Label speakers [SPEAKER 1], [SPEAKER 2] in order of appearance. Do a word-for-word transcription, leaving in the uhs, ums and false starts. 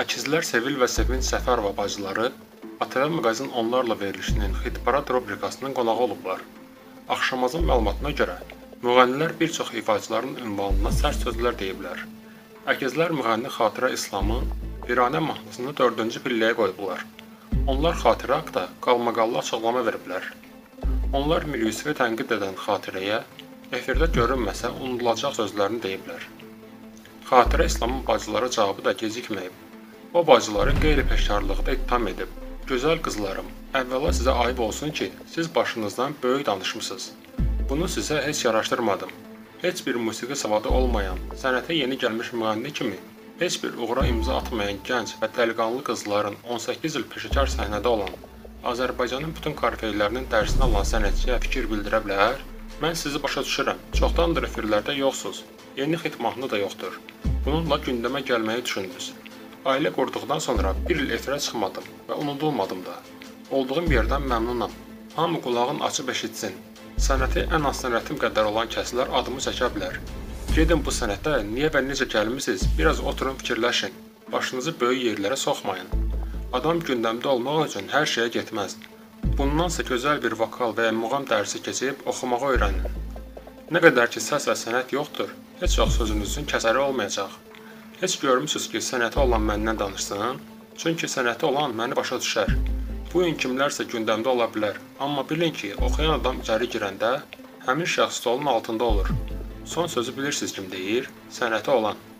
[SPEAKER 1] Əkizlər Sevil və Sevinç Səfərova bacıları A T V maqazin onlarla verilişinin Xitparat rubrikasının qonağı olublar. Axşamazın məlumatına görə, müğənnilər bir çox ifaçıların ünvanına sərt sözlər deyiblər. Əkizlər müğənni Xatirə İslamın Viranə mahnısını dördüncü pilləyə qoyublar. Onlar Xatirə haqda qalmaqallı açıqlama veriblər. Onlar Mir-Yusifi tənqid edən Xatirəyə efirdə görünməsə unudulacaq sözlərini deyiblər. Xatirə İslamın bacıları cavabı da gecikməyib. O bacıları qeyri-peşkarlıqda ittiham edib. Gözəl qızlarım, əvvəla sizə ayıb olsun ki, siz başınızdan böyük danışmısınız. Bunu sizə heç yaraşdırmadım. Heç bir musiqi savadı olmayan, sənətə yeni gəlmiş müğənni kimi, heç bir uğura imza atmayan gənc və dəliqanlı qızların on səkkiz il peşəkar səhnədə olan, Azərbaycanın bütün korifeylərinin dərsini alan sənətçiyə fikir bildirə bilər? Mən sizi başa düşürəm, çoxdandır efirlərdə yoxsuz, yeni xit mahnı da yoxdur. Bununla gündəmə gəlməyi düşündünüz. Ailə qurduqdan sonra bir il efirə çıxmadım və unudulmadım da. Olduğum yerdən məmnunam. Hamı qulağın açıb eşitsin. Sənəti ən az sənətim qədər olan kəslər adımı çəkə bilər. Gedin bu sənətə niyə və necə gəlmisiniz, biraz oturun fikirləşin. Başınızı böyük yerlərə soxmayın. Adam gündəmdə olmaq üçün hər şeyə getməz. Bundansa gözəl bir vokal və ya muğam dərsi keçib oxumağı öyrənin. Nə qədər ki səs və sənət yoxdur, heç vaxt sözünüzün kəsəri olmayacaq. Heç görmüsünüz ki, sənəti olan məndən danışsın? Çünki sənəti olan məni başa düşər. Bu gün kimlərsə gündəmdə ola bilər, amma bilin ki, oxuyan adam içəri girəndə həmin şəxs stolun altında olur. Son sözü bilirsiniz kim deyir? Sənəti olan.